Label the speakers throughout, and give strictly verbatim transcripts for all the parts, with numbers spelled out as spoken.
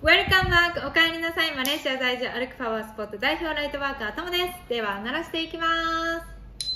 Speaker 1: Welcome back! おかえりなさい。マレーシア在住歩くパワースポット代表ライトワーカーともです。では、鳴らしていきます。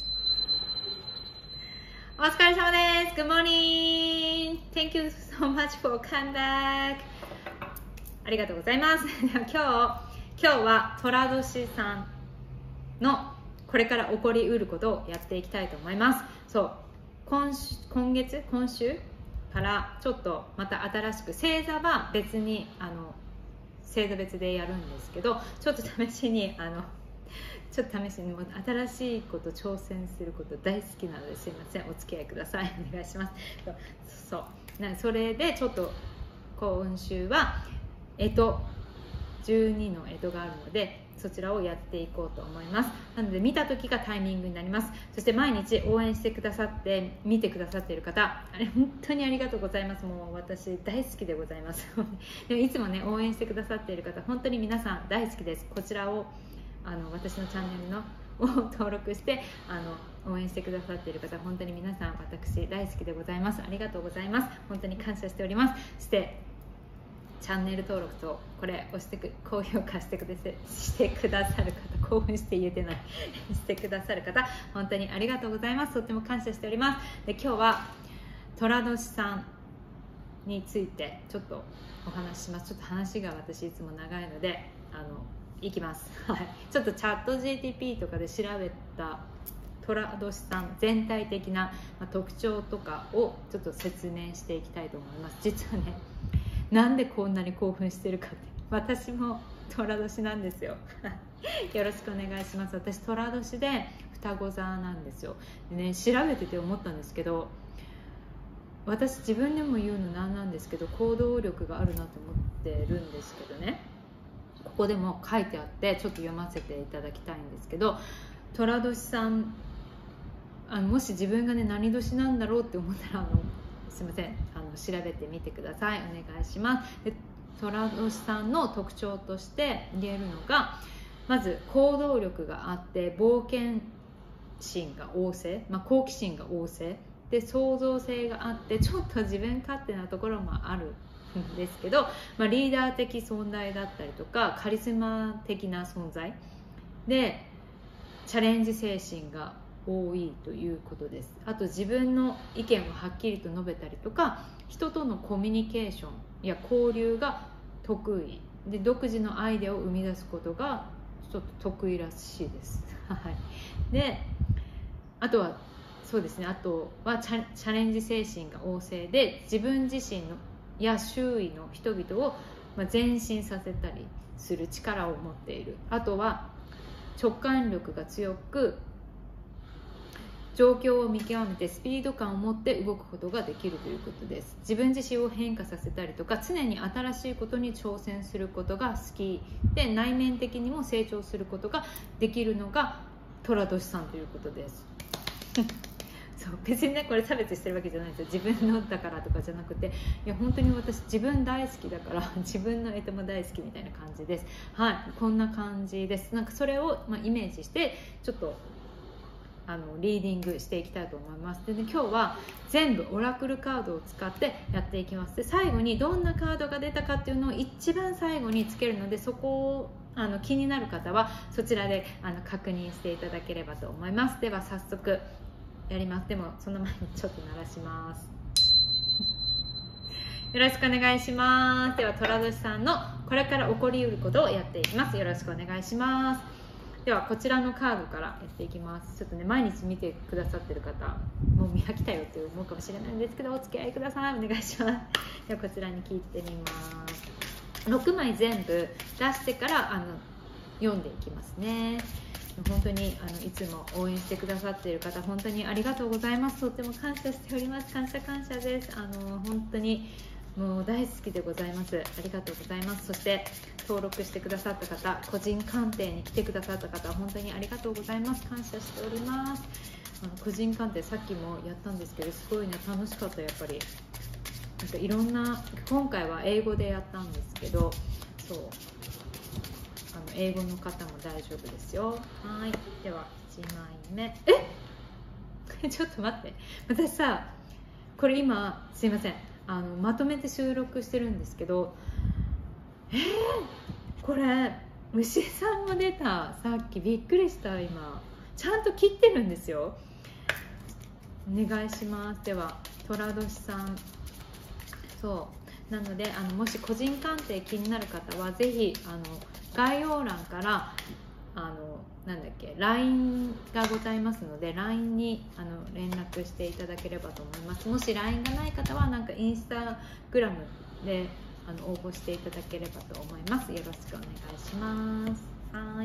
Speaker 1: お疲れ様です。Good morning! Thank you so much for come back! ありがとうございます。では今日、今日は寅年さんのこれから起こりうることをやっていきたいと思います。そう、今週、今月、今週からちょっとまた新しく星座は別にあの星座別でやるんですけど、ちょっと試しにあのちょっと試しにも新しいこと挑戦すること大好きなのですいません、お付き合いください。お願いします。そうなそれでちょっと今週は干支じゅうにの干支があるのでそちらをやっていこうと思います。なので見た時がタイミングになります。そして毎日応援してくださって見てくださっている方、あれ本当にありがとうございます。もう私大好きでございます。でもいつもね応援してくださっている方、本当に皆さん大好きです。こちらをあの私のチャンネルのを登録してあの応援してくださっている方、本当に皆さん私大好きでございます。ありがとうございます。本当に感謝しております。そしてチャンネル登録とこれ押してく高評価してくださしてくださる方、興奮して言えてないしてくださる方、本当にありがとうございます。とっても感謝しております。で今日は寅年さんについてちょっとお話しします。ちょっと話が私いつも長いのであのいきます、はい、ちょっとチャット ジーティーピー とかで調べた寅年さん全体的な特徴とかをちょっと説明していきたいと思います。実はね、なんでこんなに興奮してるかって、私も寅年なんですよ。よろしくお願いします。私寅年で双子座なんですよ。でね、調べてて思ったんですけど、私自分でも言うのなんなんですけど行動力があるなと思ってるんですけどね、ここでも書いてあってちょっと読ませていただきたいんですけど、寅年さんあのもし自分がね何年なんだろうって思ったらあのすみませんあの調べてみてください。お願いします。で寅年さんの特徴として言えるのが、まず行動力があって冒険心が旺盛、まあ、好奇心が旺盛で創造性があってちょっと自分勝手なところもあるんですけど、まあ、リーダー的存在だったりとかカリスマ的な存在でチャレンジ精神が多いということです。あと自分の意見をはっきりと述べたりとか、人とのコミュニケーションや交流が得意で独自のアイデアを生み出すことがちょっと得意らしいです。はい、であとはそうですね、あとはチャ、チャレンジ精神が旺盛で自分自身のや周囲の人々を前進させたりする力を持っている。あとは直感力が強く状況を見極めてスピード感を持って動くことができるということです。自分自身を変化させたりとか常に新しいことに挑戦することが好きで、内面的にも成長することができるのが寅年さんということです。そう別にねこれ差別してるわけじゃないですよ。自分のだからとかじゃなくて、いや本当に私自分大好きだから自分の干支も大好きみたいな感じです。はい、こんな感じです。なんかそれを、まあ、イメージしてちょっとあのリーディングしていきたいと思います。で、ね、今日は全部オラクルカードを使ってやっていきます。で最後にどんなカードが出たかっていうのを一番最後につけるので、そこをあの気になる方はそちらであの確認していただければと思います。では早速やります。でもその前にちょっと鳴らします。よろしくお願いします。では寅年さんのこれから起こりうることをやっていきます。よろしくお願いします。ではこちらのカードからやっていきます。ちょっとね毎日見てくださってる方もう見飽きたよって思うかもしれないんですけどお付き合いください。お願いします。ではこちらに聞いてみます。ろくまい全部出してからあの読んでいきますね。本当にあのいつも応援してくださっている方本当にありがとうございます。とっても感謝しております。感謝感謝です。あの本当にもう大好きでございます。ありがとうございます。そして登録してくださった方、個人鑑定に来てくださった方本当にありがとうございます。感謝しております。あの個人鑑定さっきもやったんですけどすごいね楽しかった。やっぱりなんかいろんな今回は英語でやったんですけど、そうあの英語の方も大丈夫ですよ。はい、ではいちまいめ。えちょっと待って、私さこれ今すいませんあのまとめて収録してるんですけど、 えー、これ牛さんも出た。さっきびっくりした。今ちゃんと切ってるんですよ。お願いします。では寅年さん、そうなので、あのもし個人鑑定気になる方はぜひあの概要欄からあのなんだっけ ライン がございますので ライン にあの連絡していただければと思います。もし ライン がない方はなんかインスタグラムであの応募していただければと思います。よろしくお願いします。はい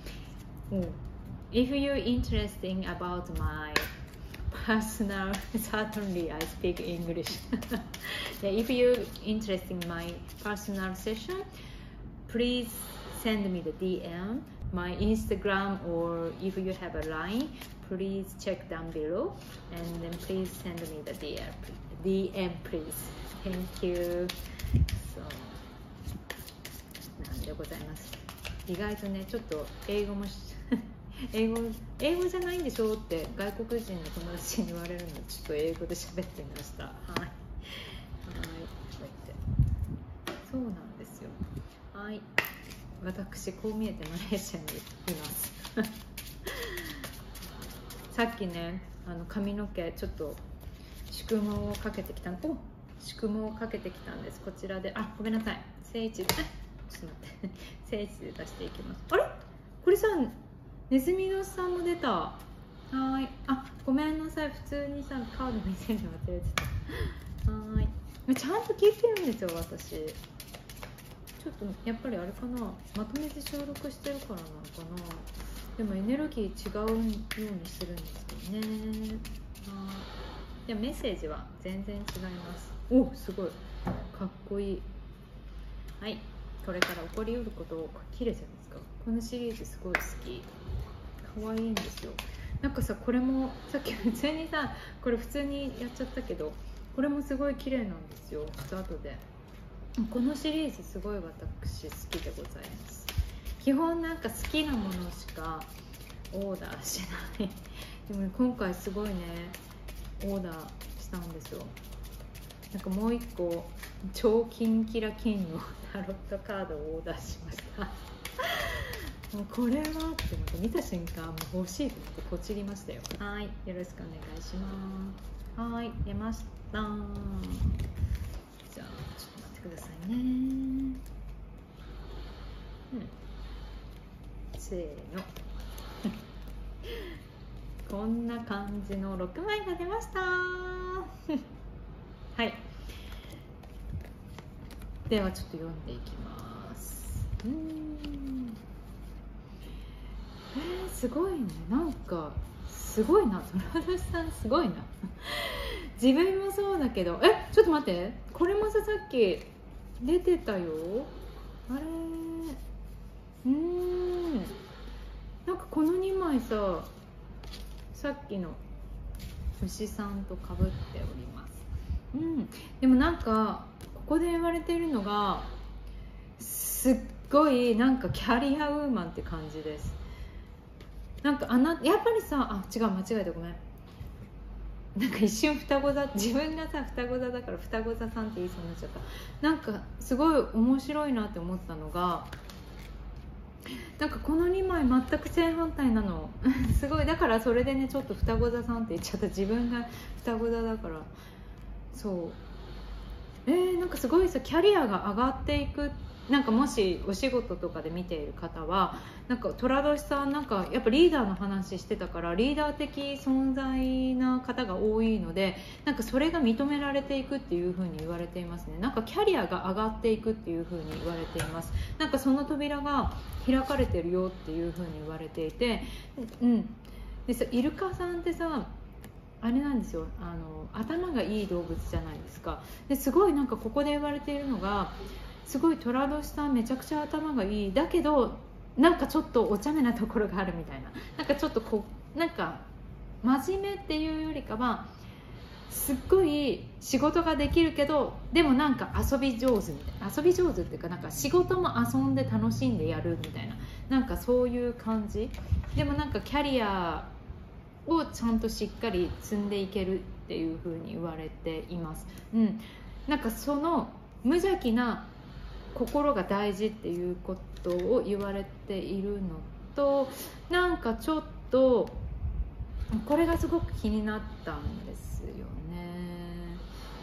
Speaker 1: 。If you're interested about my personal, certainly I speak English. Yeah, if you're interested in my personal session, please send me the D M, my Instagram, or if you have a line, please check down below, and then please send me the D M, D M please. Thank you. So, なんでございます。意外とね、ちょっと英語も英語英語じゃないんでしょって外国人の友達に言われるので、ちょっと英語で喋ってみました。はい。はい。そうなんですよ。はい。私こう見えてマレーシアにいます。さっきね、あの髪の毛ちょっと宿毛をかけてきたの。お、宿毛をかけてきたんです。こちらで、あ、ごめんなさい。正位置で、ちょっと待って。正位置で出していきます。あれ？これさ。ネズミのさんも出た。はーい。あ、ごめんなさい。普通にさ、カード見せるの忘れてた。はーい。ちゃんと聞いてるんですよ、私。ちょっと、やっぱりあれかな。まとめて収録してるからなのかな。でもエネルギー違うようにしてるんですよね。はーい。でもメッセージは全然違います。お、すごい。かっこいい。はい。これから起こりうることを切れちゃうんですか。このシリーズすごい好き。可愛いんですよ。なんかさ、これもさっき普通にさ、これ普通にやっちゃったけど、これもすごい綺麗なんですよ。ちょっと後で。このシリーズすごい私好きでございます。基本なんか好きなものしかオーダーしない。でも、ね、今回すごいねオーダーしたんですよ。なんかもう一個超キンキラキンのタロットカードをオーダーしました。もうこれはって思って見た瞬間もう欲しいと思ってポチりましたよ。はい、よろしくお願いします。はい、出ました。じゃあちょっと待ってくださいね。うん、せーの。こんな感じのろくまいが出ました。はい。ではちょっと読んでいきます。うーん。えー、すごいね。なんかすごいな。トラドシさんすごいな。自分もそうだけど、え、ちょっと待って。これもさ、さっき出てたよ。あれ、うーん。なんかこのにまいさ、さっきの牛さんとかぶっております。うん。でもなんかここで言われているのがすっごいなんかキャリアウーマンって感じです。なんかあなやっぱりさ、あ、違う、間違えた、ごめん。なんか一瞬双子座、自分がさ双子座だから双子座さんって言いそうになっちゃった。なんかすごい面白いなって思ったのが、なんかこのにまい全く正反対なの。すごい。だからそれでね、ちょっと双子座さんって言っちゃった。自分が双子座だから。そうえー、なんかすごいさ、キャリアが上がっていく。なんかもしお仕事とかで見ている方は、なんか寅年さんなんかやっぱリーダーの話してたから、リーダー的存在な方が多いので、なんかそれが認められていくっていう風に言われていますね。なんかキャリアが上がっていくっていう風に言われています。なんかその扉が開かれてるよっていう風に言われていて、うんでさ、イルカさんってさ、あれなんですよ、あの頭がいい動物じゃないですか。ですごいなんかここで言われているのが、すごい寅年さんめちゃくちゃ頭がいい、だけどなんかちょっとお茶目なところがあるみたいな、なんかちょっとこうなんか真面目っていうよりかは、すっごい仕事ができるけどでもなんか遊び上手みたいな、遊び上手っていうか、なんか仕事も遊んで楽しんでやるみたいな、なんかそういう感じでも、なんかキャリアをちゃんとしっかり積んでいけるっていう風に言われています。うん、なんかその無邪気な心が大事っていうことを言われているのと、なんかちょっとこれがすごく気になったんですよね。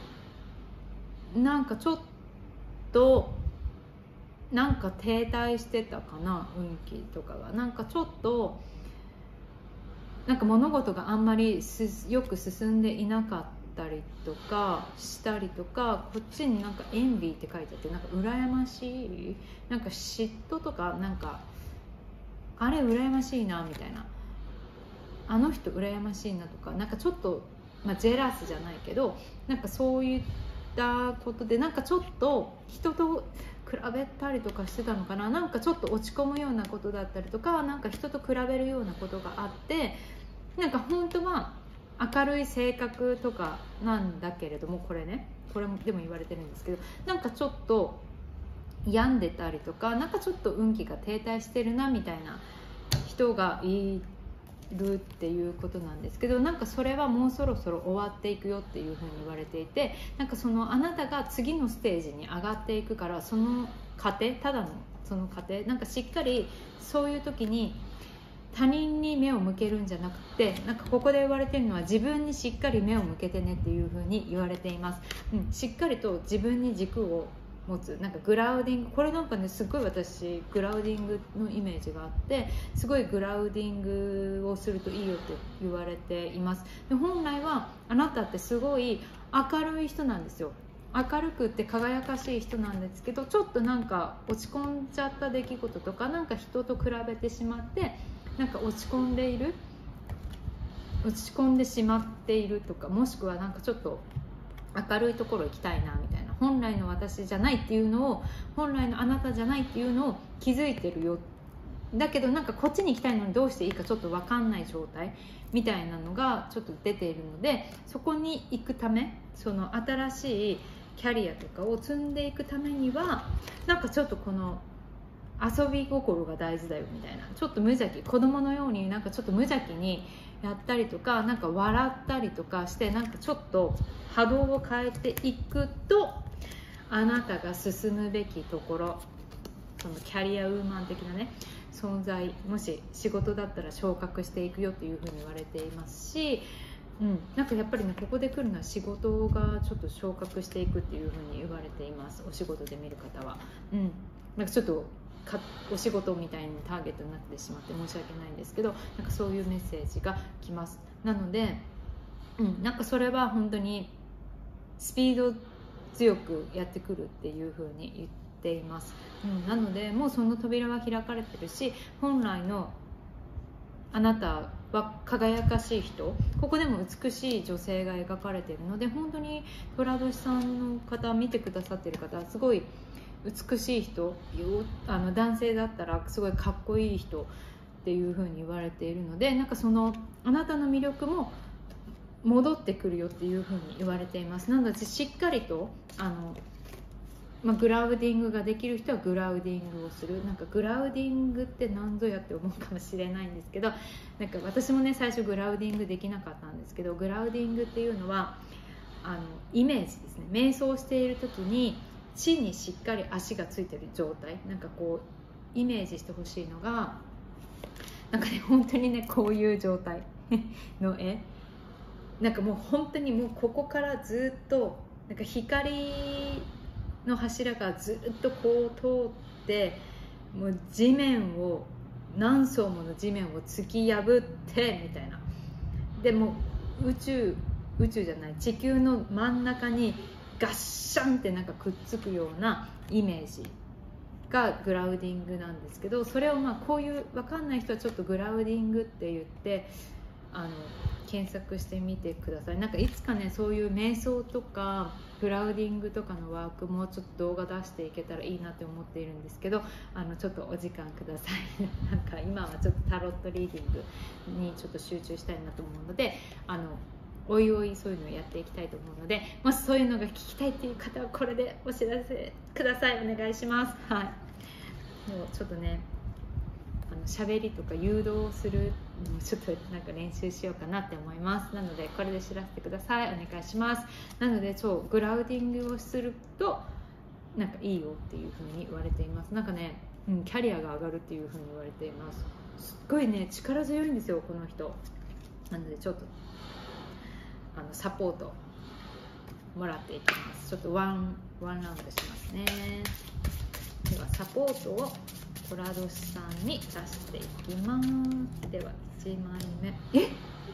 Speaker 1: なんかちょっとなんか停滞してたかな、運気とかが。なんかちょっとなんか物事があんまりすよく進んでいなかったりとかしたりとか、こっちになんかエンビーって書いてあって、なんか羨ましい、なんか嫉妬とか、なんかあれ羨ましいなみたいな、あの人羨ましいなとか、なんかちょっと、まあ、ジェラスじゃないけど、なんかそういったことでなんかちょっと人と比べたりとかしてたのかな。なんかちょっと落ち込むようなことだったりとか、なんか人と比べるようなことがあって、なんか本当は明るい性格とかなんだけれども、これね、これもでも言われてるんですけど、なんかちょっと病んでたりとか、なんかちょっと運気が停滞してるなみたいな人がいるっていうことなんですけど、なんかそれはもうそろそろ終わっていくよっていうふうに言われていて、なんかそのあなたが次のステージに上がっていくから、その過程、ただのその過程、なんかしっかりそういう時に他人に目を向けるんじゃなくて、なんかここで言われてるのは自分にしっかり目を向けてねっていうふうに言われています、うん、しっかりと自分に軸を持つ、なんかグラウディング、これなんかねすごい私グラウディングのイメージがあって、すごいグラウディングをするといいよって言われています。で本来はあなたってすごい明るい人なんですよ。明るくって輝かしい人なんですけど、ちょっとなんか落ち込んじゃった出来事とか、なんか人と比べてしまってなんか落ち込んでいる落ち込んでしまっているとか、もしくはなんかちょっと明るいところ行きたいなみたいな、本来の私じゃないっていうのを、本来のあなたじゃないっていうのを気づいてるよ、だけどなんかこっちに行きたいのにどうしていいかちょっと分かんない状態みたいなのがちょっと出ているので、そこに行くため、その新しいキャリアとかを積んでいくためには、なんかちょっとこの遊び心が大事だよみたいな、ちょっと無邪気、子供のようになんかちょっと無邪気にやったりとか、なんか笑ったりとかして、なんかちょっと波動を変えていくと、あなたが進むべきところ、そのキャリアウーマン的なね存在、もし仕事だったら昇格していくよっていうふうに言われていますし、うん、なんかやっぱりねここで来るのは仕事がちょっと昇格していくっていうふうに言われています。お仕事で見る方は、うん、なんかちょっとかお仕事みたいにターゲットになってしまって申し訳ないんですけど、なんかそういうメッセージが来ます。なので、うん、なんかそれは本当にスピード強くやってくるっていうふうに言っています、うん、なのでもうその扉は開かれてるし、本来のあなたは輝かしい人、ここでも美しい女性が描かれているので、本当に寅年さんの方、見てくださっている方はすごい美しい人、あの男性だったらすごいかっこいい人っていう風に言われているので、なんかそのあなたの魅力も戻ってくるよっていう風に言われています。なのでしっかりとあの、まあ、グラウディングができる人はグラウディングをする。なんかグラウディングって何ぞやって思うかもしれないんですけど、なんか私もね最初グラウディングできなかったんですけど、グラウディングっていうのはあのイメージですね。瞑想している時に地にしっかり足がついてる状態、なんかこうイメージしてほしいのが、なんかね本当にねこういう状態の絵、なんかもう本当にもうここからずっとなんか光の柱がずっとこう通って、もう地面を何層もの地面を突き破ってみたいな、でも宇宙宇宙じゃない地球の真ん中にガッシャンってなんかくっつくようなイメージがグラウディングなんですけど、それをまあこういう分かんない人はちょっとグラウディングって言ってあの検索してみてください。なんかいつかねそういう瞑想とかグラウディングとかのワークもちょっと動画出していけたらいいなって思っているんですけど、あのちょっとお時間くださいなんか今はちょっとタロットリーディングにちょっと集中したいなと思うので、あのおいおいそういうのをやっていきたいと思うので、もしそういうのが聞きたいっていう方はこれでお知らせください。お願いします。はい、もうちょっとねあの喋りとか誘導するのをちょっとなんか練習しようかなって思います。なのでこれで知らせてください。お願いします。なのでそうグラウディングをするとなんかいいよっていう風に言われています。なんかね、うん、キャリアが上がるっていう風に言われています。すっごいね力強いんですよこの人。なのでちょっとあのサポートもらっていきます。ちょっとワンワンラウンドしますね。ではサポートを寅年さんに出していきます。ではいちまいめ、え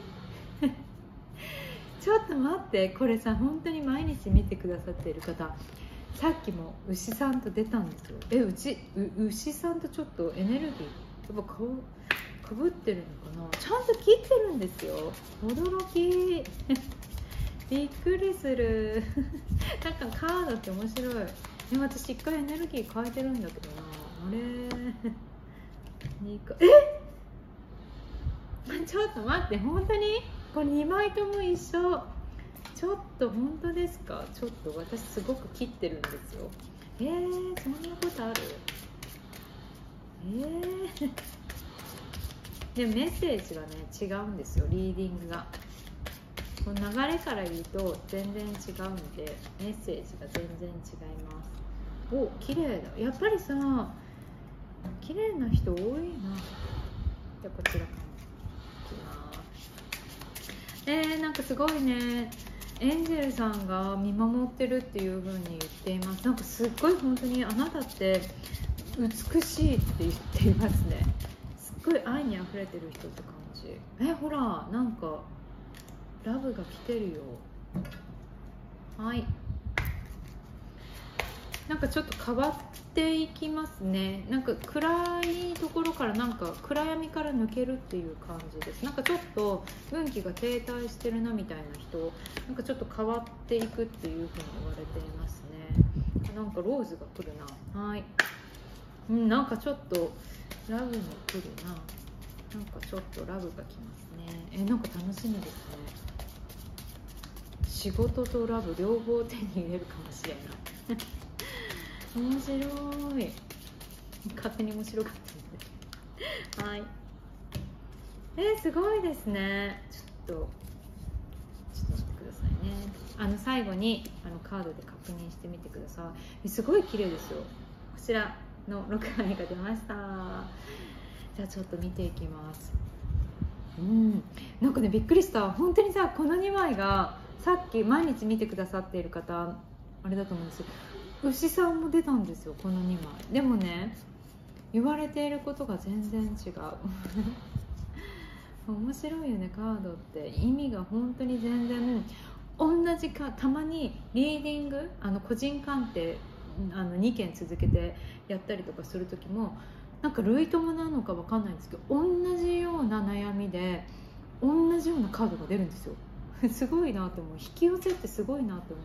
Speaker 1: ちょっと待って、これさ本当に毎日見てくださっている方、さっきも牛さんと出たんですよ。えうちう牛さんとちょっとエネルギーやっぱかかぶってるのかな。ちゃんと切ってるんですよ。驚きびっくりするなんかカードって面白い。でも私一回エネルギー変えてるんだけどな。あれにかいえちょっと待って、本当にこれにまいとも一緒。ちょっと本当ですか。ちょっと私すごく切ってるんですよ。えー、そんなことある。えーでもメッセージがね違うんですよ。リーディングがこの流れから言うと全然違うんで、メッセージが全然違います。お、綺麗だ。やっぱりさ綺麗な人多いな。じゃあこちらからいきます。えー、なんかすごいね、エンジェルさんが見守ってるっていう風に言っています。なんかすっごい本当にあなたって美しいって言っていますね。すっごい愛にあふれてる人って感じ。え、ほらなんかラブが来てるよ。はい、なんかちょっと変わっていきますね。なんか暗いところからなんか暗闇から抜けるっていう感じです。なんかちょっと運気が停滞してるなみたいな人、なんかちょっと変わっていくっていうふうに言われていますね。なんかローズが来るな。はい、うん、なんかちょっとラブも来るな。なんかちょっとラブが来ますね。え、なんか楽しみですね。仕事とラブ両方手に入れるかもしれない面白い。勝手に面白かったのではい、えー、すごいですね。ちょっとちょっと待ってくださいね。あの最後にあのカードで確認してみてください。えすごい綺麗ですよ。こちらのろくまいが出ました。じゃあちょっと見ていきます。うん、なんかねびっくりした。本当にさこのにまいがさっき毎日見てくださっている方あれだと思うんですよ。牛さんも出たんですよこのにまい。でもね言われていることが全然違う面白いよね。カードって意味が本当に全然同じか。たまにリーディングあの個人鑑定あのにけん続けてやったりとかする時もなんか類友なのか分かんないんですけど同じような悩みで同じようなカードが出るんですよすごいなと思う。引き寄せってすごいなと思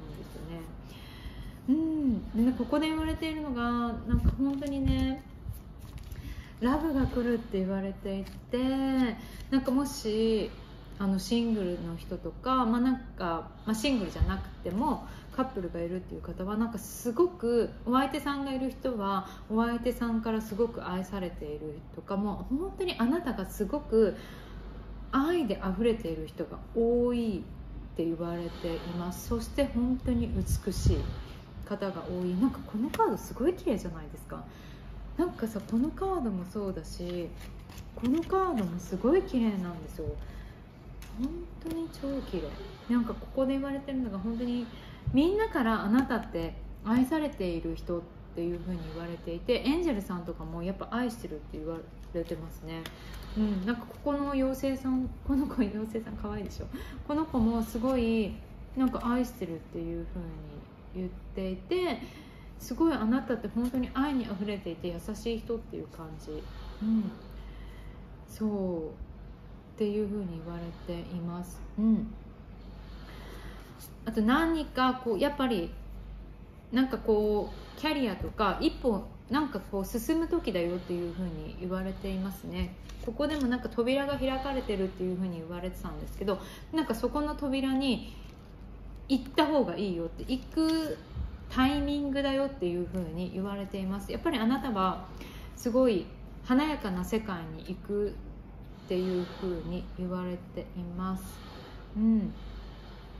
Speaker 1: うんですよね。うん、でねここで言われているのがなんか本当にねラブが来るって言われていて、なんかもしあのシングルの人とか、まあなんかまあ、シングルじゃなくてもカップルがいるっていう方はなんかすごくお相手さんがいる人はお相手さんからすごく愛されているとか、もう本当にあなたがすごく愛で溢れている人が多いって言われています。そして本当に美しい方が多い。なんかこのカードすごい綺麗じゃないですか。なんかさこのカードもそうだしこのカードもすごい綺麗なんですよ。本当に超綺麗。なんかここで言われてるのが本当にみんなからあなたって愛されている人っていう風に言われていて、エンジェルさんとかもやっぱ愛してるって言われてますね。うん、なんかここの妖精さん、この子妖精さん可愛いでしょ。この子もすごいなんか愛してるっていう風に言っていて、すごいあなたって本当に愛にあふれていて優しい人っていう感じ、うん、そうっていう風に言われています。うん、あと何かこうやっぱりなんかこうキャリアとか一歩なんかこう進む時だよっていう風に言われていますね。ここでもなんか扉が開かれてるっていう風に言われてたんですけど、なんかそこの扉に行った方がいいよって行くタイミングだよっていう風に言われています。やっぱりあなたはすごい華やかな世界に行くっていう風に言われています。うん、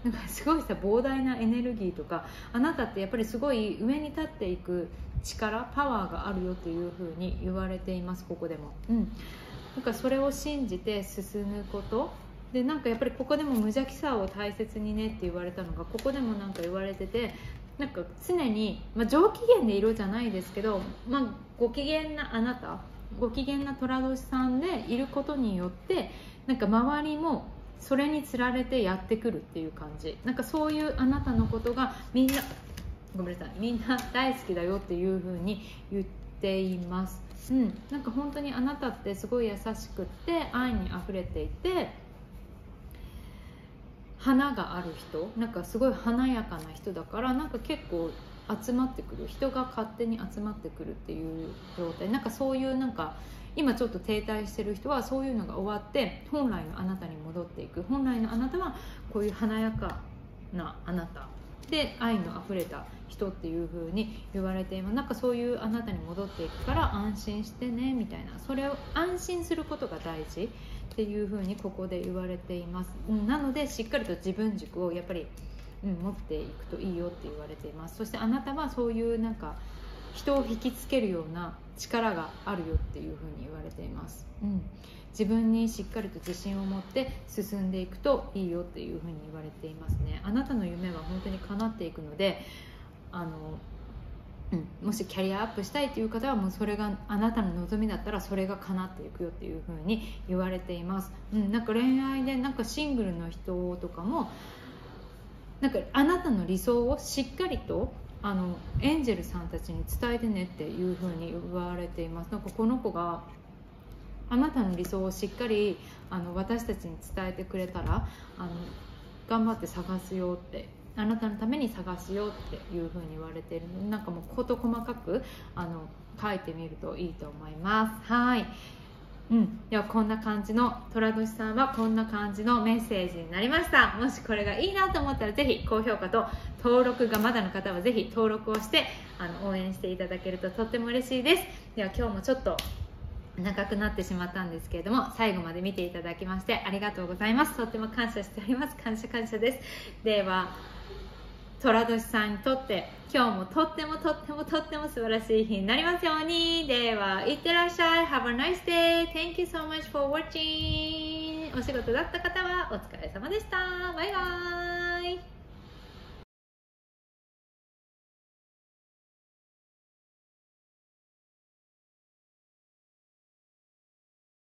Speaker 1: なんかすごいさ膨大なエネルギーとか、あなたってやっぱりすごい上に立っていく力、パワーがあるよっていう風に言われています、ここでも。うん、なんかそれを信じて進むことで、なんかやっぱりここでも無邪気さを大切にねって言われたのがここでもなんか言われてて、なんか常に、まあ、上機嫌でいるじゃないですけど、まあ、ご機嫌なあなた、ご機嫌な寅年さんでいることによって、なんか周りもそれにつられてやってくるっていう感じ。なんかそういうあなたのことがみんなごめんなさいみんな大好きだよっていう風に言っています。うん、なんか本当にあなたってすごい優しくって愛にあふれていて、花がある人、なんかすごい華やかな人だから、なんか結構集まってくる、人が勝手に集まってくるっていう状態。なんかそういうなんか今ちょっと停滞してる人はそういうのが終わって本来のあなたに戻っていく。本来のあなたはこういう華やかなあなたで愛のあふれた人っていう風に言われています。なんかそういうあなたに戻っていくから安心してねみたいな、それを安心することが大事っていう風にここで言われています。うん、なのでしっかりと自分軸をやっぱり、うん、持っていくといいよって言われています。そしてあなたはそういうなんか人を引きつけるような力があるよっていう風に言われています。うん、自分にしっかりと自信を持って進んでいくといいよっていう風に言われていますね。あなたの夢は本当に叶っていくので、あの、うん、もしキャリアアップしたいという方はもうそれがあなたの望みだったらそれが叶っていくよっていう風に言われています。うん、なんか恋愛でなんかシングルの人とかもなんかあなたの理想をしっかりとあのエンジェルさんたちに伝えてねっていう風に言われています。なんかこの子があなたの理想をしっかりあの私たちに伝えてくれたらあの頑張って探すよって、あなたのために探すよっていう風に言われているので、なんかもう事細かくあの書いてみるといいと思います。はい、うん、ではこんな感じの寅年さんはこんな感じのメッセージになりました。もしこれがいいなと思ったらぜひ高評価と登録がまだの方はぜひ登録をしてあの応援していただけるととっても嬉しいです。では今日もちょっと長くなってしまったんですけれども、最後まで見ていただきましてありがとうございます。とっても感謝しております。感謝感謝です。では寅年さんにとって今日もとってもとってもとっても素晴らしい日になりますように。ではいってらっしゃい。 Have a nice day. Thank you so much for watching. お仕事だった方はお疲れ様でした。バイバイ。